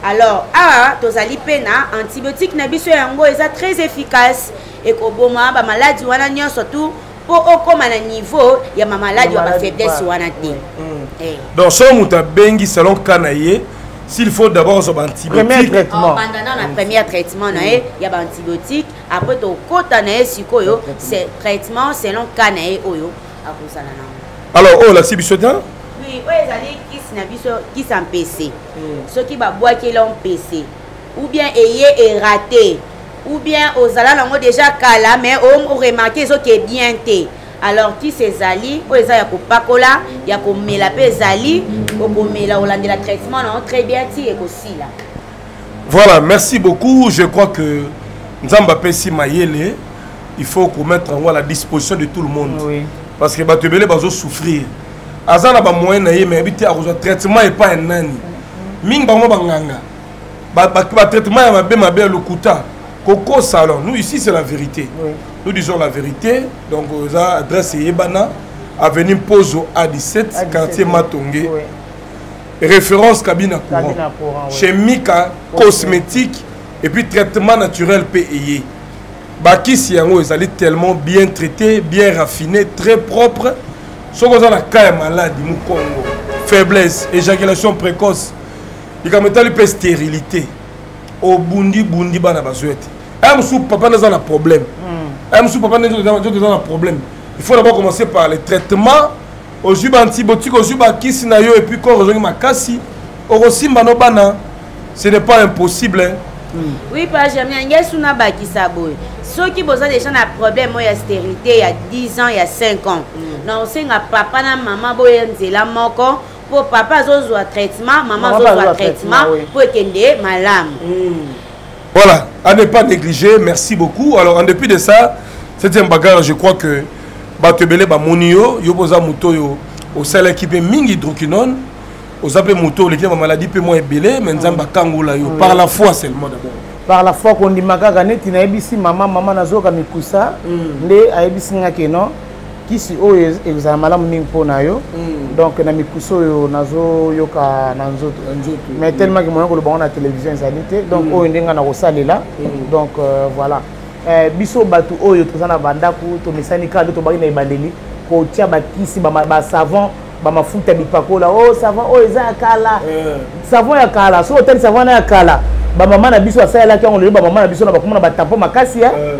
Alors, tozali pena antibiotique na biso yango eza très efficace et ko boma ba maladie wana nyo surtout pour okoma na niveau ya ma maladie wa ba faiblesse wana te. Donc so muta bengi selon kanaye s'il faut d'abord so antibiotique. Premier traitement. Pendant la première traitement na ya ba antibiotique après to kota na sikoyo c'est traitement selon kanaye oyo akozala na. Alors oh la sibisota? Oui, ezali kisi na biso kisi en PC. Ceux qui babwaki l'on PC ou bien ayé raté ou bien aux alala nango déjà kala mais on remarqué ce qui est bien té. Alors qui ces ali o eza ya kopakola ya komela pe ezali komela olandela traitement non très bien ti et aussi là. Voilà, merci beaucoup. Je crois que Nzamba Pesi Mayele, il faut qu'on mette à la disposition de tout le monde. Oui. Parce que Batebele va souffrir. Azana ba moyen na ye mais habiter à traitement et pas un nani. Ming ba mo banganga. Ba traitement ya mabe lokuta. Coco salon. Nous ici c'est la vérité. Oui. Nous disons la vérité. Donc ça adresse Yebana avenue Pozo A17 quartier Matongé. Oui. Référence cabine à courant. Oui. Chez Mika cosmétique et puis traitement naturel PEY. Bakisi yango ezali tellement bien traité, bien raffiné, très propre. Ce qu'on a la caille maladie, Mukongo, faiblesse, éjaculation précoce, il y a une stérilité. Au bundi bana bazouette. Papa n'a pas de problème. Papa n'a pas de problème. Il faut d'abord commencer par les traitements. Au jus antibiotique, au jus kisi na yo et puis quand on makasi, au rosimba no bana, ce n'est pas impossible. Oui, pas jamais. Il y a souna bakisa boy. Ceux qui ont déjà un problème, il y a stérilité, il y a 10 ans, il y a 5 ans. Non, c'est que papa et maman pour papa ont un traitement, maman ont un traitement pour qu'il y ait malade. Voilà, à ne pas négliger, merci beaucoup. Alors, en dépit de ça, c'est un bagarre, je crois que Batebele Bamonio, Yoboza Mouto, au sein de l'équipe Mingi Drukinon, aux appels Mouto, l'équipe de maladie peut moins belé, mais Nzamba Kangoula, par la foi seulement d'abord. Par la fois qu'on dit magaga net na ebisi maman nazoka mikusa nde ayebisi ngake non kisi o ezala malamu mingi mpona yo donc na mikusa oyo nazo yoka na nzoto mais tellement que moyen koloba ngo na télévision ezali te donc oyo nde nga na kosalela donc voilà biso bato oyo toza na bandako tomesani kado tobaki na ebandeli kotia bakisi basavon bamafuta bipakola o savon oyo eza ya kala savon ya kala so otali savon na ya kala ba maman na biso asala ki on le ba maman na biso na ba komona ba tampon makasi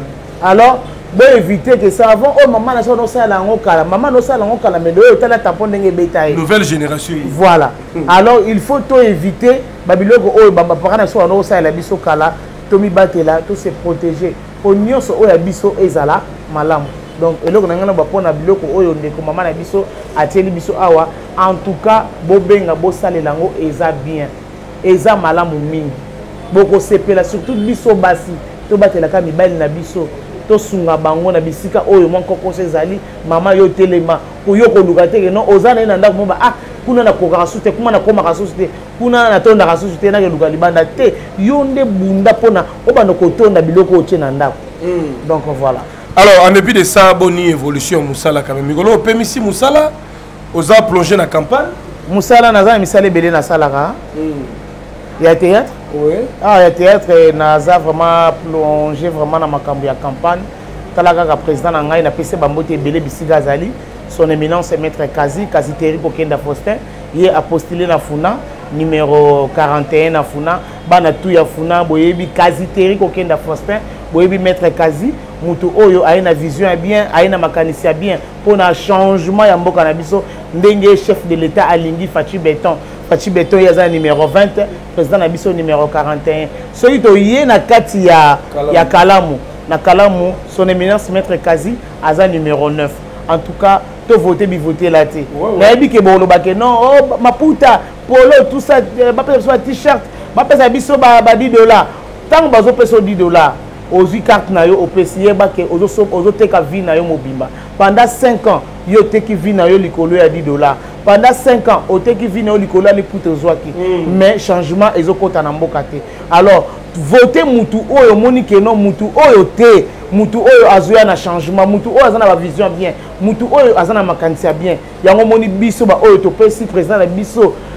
alors bo éviter que ça avant oh maman na so no sala ngo kala maman no sala ngo kala mais do tala tampon ndenge betaye nouvelle génération voilà alors il faut to éviter ba biloko oh ba parents na so no sala biso kala to mi batela to se protéger o nyonso o ya biso ezala malamu donc eloko na ngana ba pona biloko oyo ndeko maman na biso atieli biso awa en tout cas bo benga bo salela ngo eza bien eza malamu mingi boko sepela surtout biso basi to batela ka mibali na biso to sunga bango na bisika oyo monko konsezali mama yo telema ko yo ko lukate no ozana na ndako moba ah kuna na kokara sute kuma na koma ka sute kuna na tonda ka sute na ke luka libanda te yo nde bunda pona obanda ko tonda biloko otie na ndako donc voilà. Alors en dépit de ça boni évolution Moussala quand même mikolo pemisi Moussala oza plonger na campagne Moussala naza misale belé na salaka il y a théâtre. Oui. Ah, il y a théâtre et Naza vraiment plongé vraiment dans ma campagne. Talaga président Nangai na PC Bambote Belé Bisiga Zali. Son éminence est maître Kazi Terry Kokenda Faustin. Il est apostolé na Funa numéro 41 na Funa. Bana Touya Funa Boyebi Kazi Terry Kokenda Faustin. Boyebi maître Kazi. Mutu Oyo a une vision bien, a une mécanicien bien. Pour un changement ya mboka na biso ndenge chef de l'État Alingi Fachi Béton. Fachi Beto yaza numéro 20, président Nabiso numéro 41. Celui to yé na kati ya Kalamu. Na Kalamu, son éminence maître Kazi aza numéro 9. En tout cas, to voter bi voter là té. Na yebi ke bolo bake non, oh maputa, polo tout ça, ba pesa t-shirt, ba pesa biso ba $10. Tant bazo pesa $10. Ozu carte na yo opesiye ba ke ozo teka vie na yo mobimba. Pendant 5 ans, yo teki vie na yo likolo ya $10. Pendant 5 ans, au teki vie na yo likolo ya liputo zwaki. Mais changement ezokota na mboka te. Alors, voter mutu oyo moni ke non mutu oyo te, mutu oyo azoya na changement, mutu oyo azana ba vision bien, mutu oyo azana makanisi bien. Yango moni biso ba oyo to pesi président na biso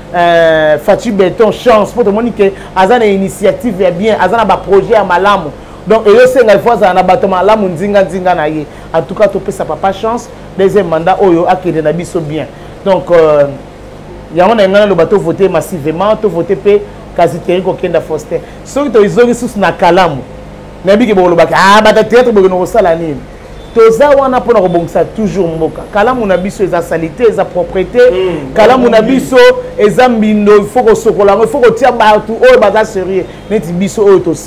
Fati Béton chance pour tout le monde que azana initiative est bien azana ba projet à malamu donc et aussi il faut azana bato malamu nzinga na ye en tout cas topé sa papa chance deuxième mandat oyo akende na biso bien donc yango na ngana le bateau voter massivement to voter pe quasi terri ko kenda Faustin soki to izongi susu na kalamu na biki bo lobaka bata théâtre bo no sala nini toza wana pona ko bongisa toujours mboka kalamu na biso eza salité eza propreté kalamu na biso eza mbindo il faut ko sokola il faut ko tia bato oyo baza sérieux neti biso oyo to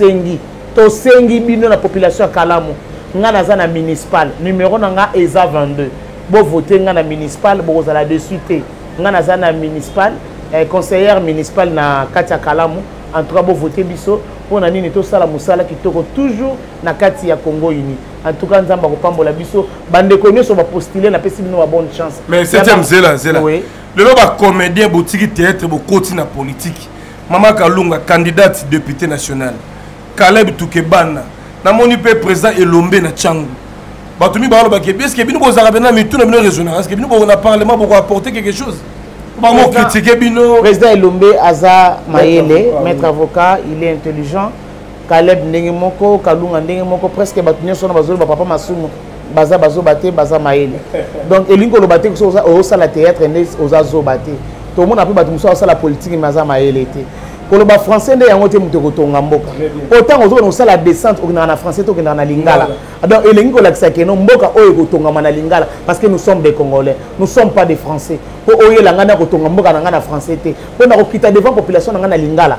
sengi bino na population ya kalamu nga naza na municipal numéro na nga eza 22 bo voter nga na municipal bo kozala dessus te nga naza na municipal conseillère municipal na kati ya kalamu en tout cas bo voter biso pona nini to sala musala kitoko toujours na kati ya Congo Uni en tout cas nzamba ko pambola biso bande konyo so ba postuler na pesi bino ba bonne chance mais septième zela oui. Le ba comédien botiki théâtre bo koti na politique Mama Kalunga candidate député national Caleb Toukebana na moni pe président Elombe na Tchangu batumi ba lo ba ke est-ce que bino ko zara bena mais tout na bino résonance est-ce que bino ko na parlement pour apporter quelque chose ba mo critiquer bino président Elombe aza mayele maître avocat il est intelligent Caleb ndenge moko Kalunga ndenge moko presque batunyo sona bazolo ba papa masumu baza bazobate baza mayele donc elingo lo bate ko osa la théâtre ndé oza zobate to mona pe batu muso osa la politique maza mayele te koloba français nde yango te muto kotonga mboka autant ozo no sala descente okina na français to okina na lingala donc elingi ko lakisa ke no mboka oyo kotonga na lingala parce que nous sommes des Congolais nous sommes pas des Français po oyo la ngana kotonga mboka na ngana français te po na kokita devant population na ngana lingala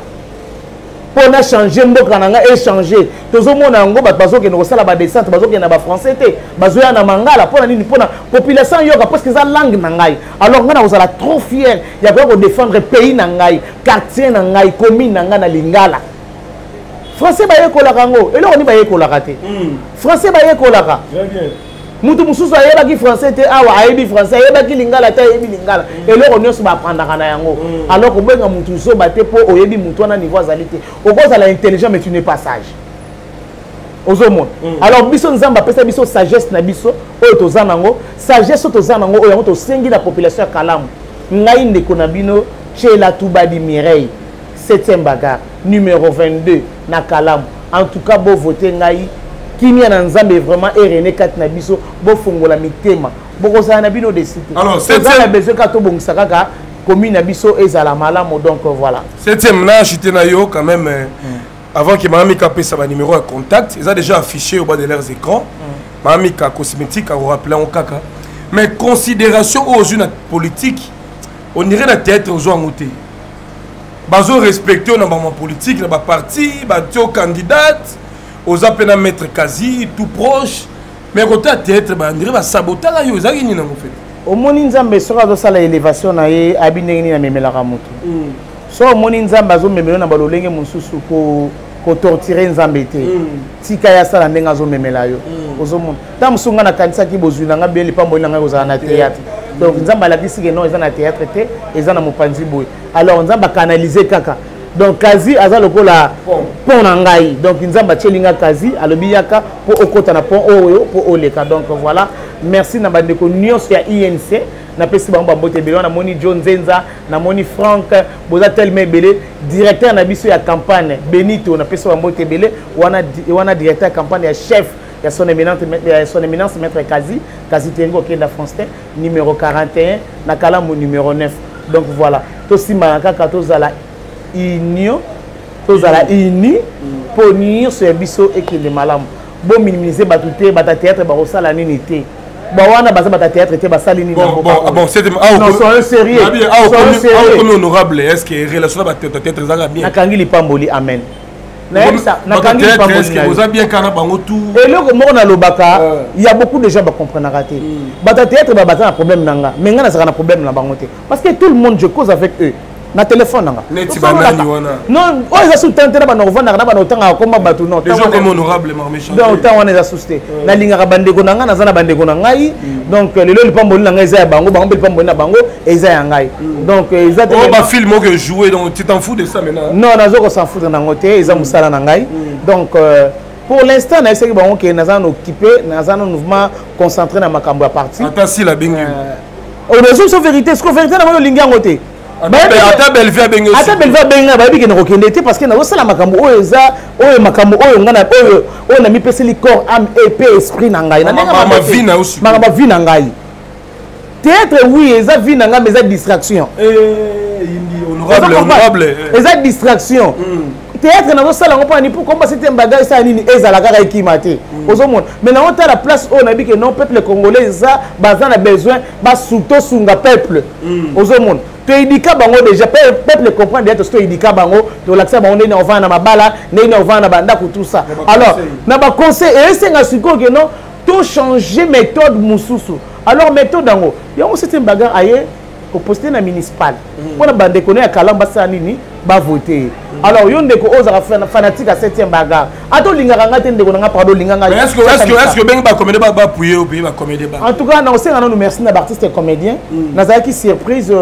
po na changer mboka na nga échanger tozo mona ngo bat bazo ke no sala ba descente bazo ke na ba français te bazo ya na mangala po na nini po na population yoka parce que ça langue na ngai alors ngana ozala trop fier ya ko défendre pays na ngai quartier na ngai commune na nga na lingala français ba yekola kango eloko ni ba yekola te français ba yekola ka très bien mutu mususu ayebaki français te awa ayebi français ayebaki lingala te ayebi lingala eloko nyonso bapandaka na yango alors kobenga mutu zoba te po oyebi mutu wana niveau azali te okozala intelligent mais tu n'es pas sage ozomona alors biso nzamba apesa biso sagesse na biso oyo toza nango sagesse oyo toza nango oyo yango tosengi na population ya kalamu ngai ndeko na bino Chela Toubadi Mireille 7e bagarre numéro 22 na kalamu en tout cas bo voter ngai kimia na nzambe vraiment René Katina biso bo fongola mitema boko sa na bino décider alors c'est ça besoin ka to bongisa kaka commune na biso ezala malamu donc voilà 7e na chité na yo quand même avant que Mamami Kapé sa numéro de contact ils ont déjà affiché au bas de leurs écrans Mamami Ka cosmétique à vous rappeler en kaka mais considération aux jeunes politiques on irait la tête aux gens monter bazo respecter na ba politique na ba parti ba tio candidate aux appels à mettre quasi tout proche mais côté théâtre ba ndire ba saboter la yo ezaki nini en fait au moni nzambe soka do sala élévation na ye abinengini na memela ka mutu so moni nzambe azo memela na balolenge mususu ko torturer nzambe te tika ya sala ndenga zo memela yo ozomona ta musunga na kanisa ki bozuna nga bien lipambo na nga ozana na théâtre donc nzambe la kisike non ezana théâtre te ezana mopanzi boy alors nzambe canaliser kaka donc kazi aza lokola pont na ngai donc nzamba tchelinga kazi alobi yaka po okota na pont oyo po oleka donc voilà merci na bandeko nyonso ya INC na pesi bango mbote belé na moni John Zenza na moni Frank boza tellement belé directeur na biso ya campagne Benito na pesi bango mbote belé wana directeur ya campagne ya chef ya son éminence maître Kazi Tengo Kenda Français numéro 41 na kalamu numéro 9 donc voilà to sima kaka to zala union tozala uni pour unir sur biso ekende malamu bo minimiser batute bata théâtre ba osala nini te ba wana baza bata théâtre te basali nini bon c'est non c'est sérieux comme honorable est-ce que relation ba théâtre za bien nakangi lipamboli amen nakangi lipamboli vous a bien kana bango tout eloko moko na lobaka il y a beaucoup de gens ba comprendre te bata théâtre ba bata na problème nanga mais nga na saka na problème na bango te parce que tout le monde je cause avec eux na téléphone nanga non oh ils sont tentés na vendre na bana otanga comme batu non les gens comme honorable marméchant donc tant on est assusté na linga bandeko nanga na zana bandeko na ngai donc lelo lipamboli na ngai za bango bango lipamboli na bango eza ya ngai donc eza oh ba film que jouer donc tu t'en fous de ça maintenant non na zoko s'en foutre na ngote eza musala na ngai donc pour l'instant na essayé bango que na zana occupé na zana mouvement concentré na makambo ya parti attends si la bingi on résout sa vérité ce que vérité na ngo linga ngote ata Bellevue benga ata Bellevue benga ba biki na kokende te parce que na osala makambo oyo eza oyo makambo oyo ngana oyo na mipeseli corps âme et esprit na ngai na ma vie na aussi ma vie na ngai théâtre oui eza vie na ngai mais eza distraction honorable eza distraction théâtre na osala ngo pa ni pour comment c'était bagage ça nini ezala kaka ekimate ozomona mais na ota la place oyo na biki non peuple congolais eza baza na besoin ba surtout sunga peuple ozomona to idika bango déjà peuple comprend déjà to idika bango to lakisa bango ndeni ovana na mabala ndeni ovana na bandako tout ça alors na ba conseil et senga siko que non to changer méthode mususu alors méthode dango yango c'était bagarre aye ko poster na municipal pona bande koné ya kalamba sa nini ba voter alors yo ndeko ozaka fanatique à 7e bagarre ato lingaka ngate ndeko nga pardon linganga est-ce que ben ba comédie ba pouyer ou bien ba comédie ba en tout cas na osenga nous merci na artiste et comédien nazaki surprise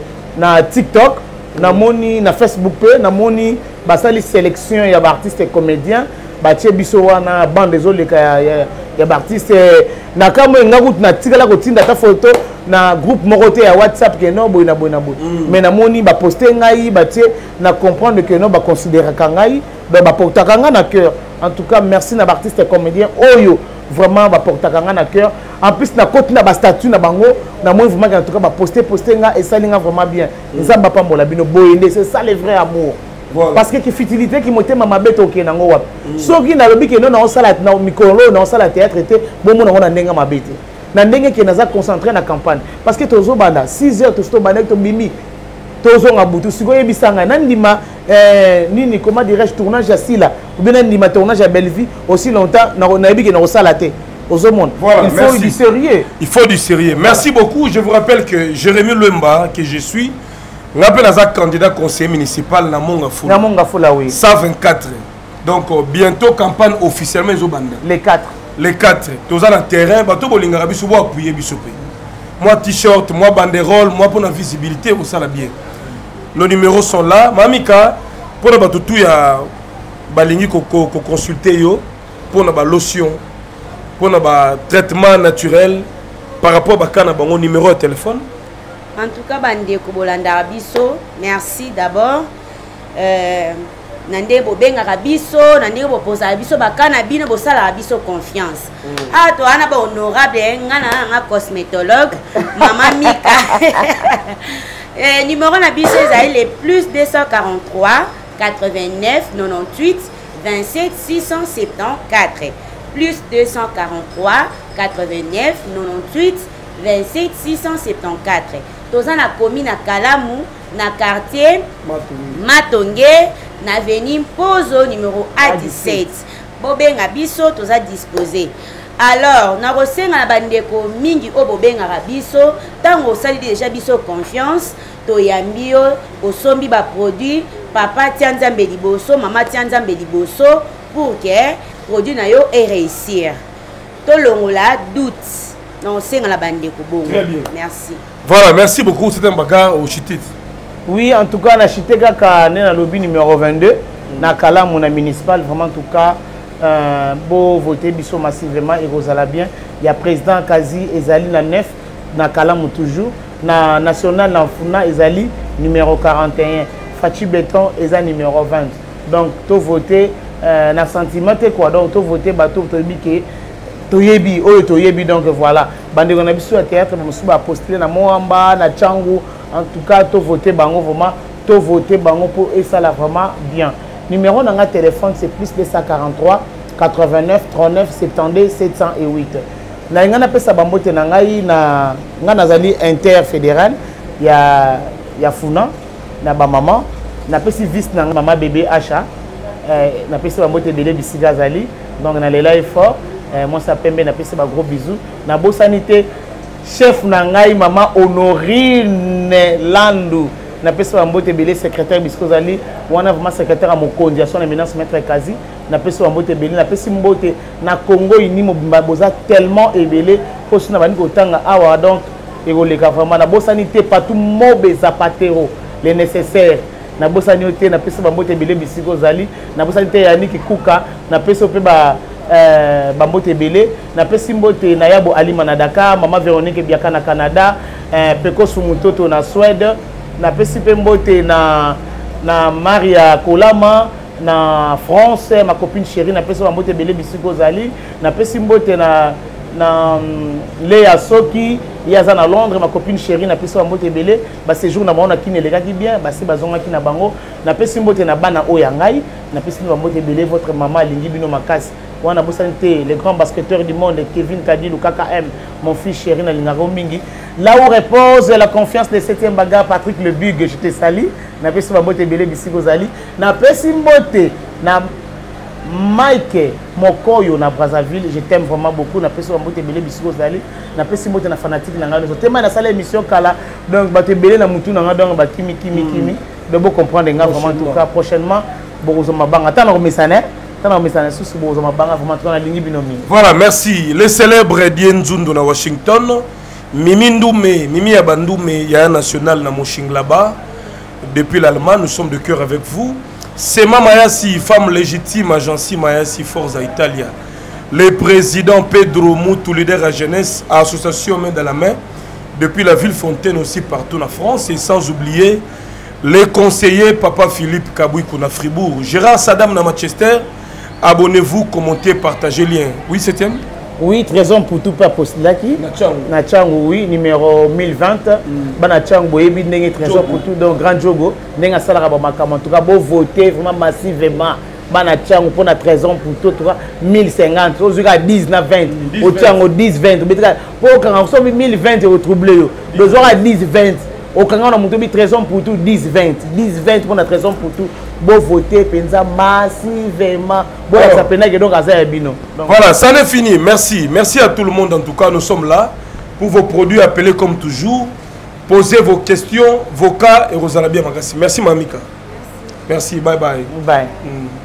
na TikTok na moni na Facebook pe na moni basali sélection ya artiste et comédien batie biso wana bande ezoleka ya artiste na kamo ngakuti na tikala ko tinda ta photo na groupe morote ya WhatsApp que non boina mais na moni ba poster ngai batie na comprendre que non ba considérer ngai ba portaka nga na cœur en tout cas merci na artiste et comédien oyo vraiment ba portaka nga na cœur en plus na côté na ba statut na bango na moi vraiment en tout cas ba poster nga et ça linga vraiment bien ça ba pambola bino boyende c'est ça le vrai amour. Voilà. Parce que qui futilité qui monte ma bête ok nango wap soki na lobi ke non na sala na mikolo na sala théâtre était bon mon na ndenga ma bête na ndenge ke naza concentré na campagne parce que tozo banda 6 heures to banda to bimi tozo ngabutu siko yebisanga nandima nini comment dirais-je tournage à Sila ou bien nandima tournage à Bellevue aussi longtemps na yebi ke na sala te aux monde voilà, il faut du sérieux, il faut du sérieux. Merci beaucoup. Je vous rappelle que Jérémy Lemba que je suis rappelle à candidat conseiller municipal na Monga Fula oui 124 donc bientôt campagne officiellement les 4 tous à terrain bato bolinga biso bo appuyer biso pe moi t-shirt moi banderole moi pour la visibilité au ça la bien nos numéros sont là mamika pour na bato tout ya balingi ko consulter yo pour na ba lotion pour na ba traitement naturel par rapport à kana bango numéro de téléphone. En tout cas, bandeko bolanda biso, merci d'abord. Nande bo benga biso, nande bo posa biso bakana bino bo sala biso confiance. Ah to ana ba honorable ngana nga cosmétologue, maman Mika. Numéro na biso ezali le plus 243 89 98 27 674. Plus 243 89 98 27 674. Toza na commune na Kalamu, na quartier Matonge, na avenue Pozo numéro A17. Bobenga biso toza disposé. Alors, na rosenga na bandeko mingi o bobenga biso, tango osali déjà biso confiance, to yambio osombi ba produit, papa tianzambe liboso, mama tianzambe liboso pour que produit na yo et réussir. To longola doute. Non, c'est la bande de Kobo. Très bien. Merci. Voilà, merci beaucoup. C'est un bagarre au Chitit. Oui, en tout cas, na Chiteka na lobby numéro 22, na Kala mon municipal, vraiment en tout cas, beau voter biso massivement et Rosala bien. Il y a président Kazi Ezali na 9, na Kala toujours, na national na Funa Ezali numéro 41, Fachi Béton Ezali numéro 20. Donc, tout voter na sentiment quoi, donc tout voter bateau to biké. Toyebi Toyebi donc voilà bande on a biso à théâtre na musuba poster na Moamba na Changu en tout cas to voter bango vraiment to voter bango pour et ça là vraiment bien numéro na nga téléphone c'est plus 243 89 39 72 708 na nga na pesa bambote na ngai na nga nazali interfédéral ya Funa na ba maman na pesi vice na maman bébé Acha na pesi bambote belé bisiga zali donc na lela fort. Moi ça permet na pese ba gros bisous na bo sanité chef na ngai maman Honorine Landu na pese ba mbote belé secrétaire biskozali wana vraiment secrétaire à Mokonzi à son éminence maître Kazi na pese ba mbote belé na pese mbote na Congo ini mobimba boza tellement ébélé pour na bani kotanga awa donc ekoleka vraiment na bo sanité partout mobe zapatero les nécessaires na bo sanité na pese ba mbote belé biskozali na bo sanité Yannick Kuka na pese pe ba bambote belé na pesi mbote na yabo alima na Dakar, maman Véronique Biaka na Canada, Peko Sumutoto na Suède, na pesi pe mbote na Maria Kolama na France, ma copine chérie na pesi mbote belé bisiko zali, na pesi mbote na Léa Soki yaza na Londres, ma copine chérie na pesi mbote belé ba séjour na bango kine lekaki bien ba si bazonga ki na bango na pesi mbote na bana oya ngai na pesi mbote belé votre maman lingi bino makasi wana bosante les grands basketteurs du monde Kevin Kadilou KKM mon fils chéri na lingaro mingi là où repose la confiance de 7e bagarre Patrick Le Bug je te sali na pesi mbote belé bisiko zali na pesi mbote na Mike Mokoyo na Brazzaville, je t'aime vraiment beaucoup. Na pesi mbote belé bisiko zali, na pesi mbote na fanatique na ngalo. Tellement na salle émission kala donc ba te belé na mutu na donc ba kimi. De beau comprendre nga vraiment en tout cas prochainement bozo mabanga tana ko mesane. Voilà, merci. Le célèbre Dien Zundu na Washington, Mimi Ndoumé, Mimi Abandoume, il y a un national na Moshing là-bas. Depuis l'Allemagne, nous sommes de cœur avec vous. Sema Mayasi, femme légitime, agence Mayasi Forza Italia. Le président Pedro Moutou, leader à jeunesse, à association main dans la main, depuis la ville Fontaine aussi partout en France, et sans oublier les conseillers Papa Philippe Kabouikou na Fribourg, Gérard Saddam na Manchester. Abonnez-vous, commentez, partagez le lien. Oui, 7e? Oui, trésor pour tout pas postulaki. Nachango, oui, numéro 1020. Banachango, et bien trésor pour tout, donc grand jogo. Nenga salara bamakama. En tout cas, vous votez vraiment massivement. Banachango pour notre trésor pour tout, 1050. Vous avez 19, 20. Au Tchango 10, 20. Pour quand on soit 1020, vous troublez. Vous avez 10, 20. Au Canada, on a monté trésor pour tout 10-20. 10-20 pour notre trésor pour tout. Bon voter, pensa massivement. Bon, ça peine que donc à bino. Voilà, ça n'est fini. Merci. Merci à tout le monde en tout cas. Nous sommes là pour vos produits appelés comme toujours. Posez vos questions, vos cas et Rosalabia Magassi. Merci Mamika. Merci. Bye bye. Bye.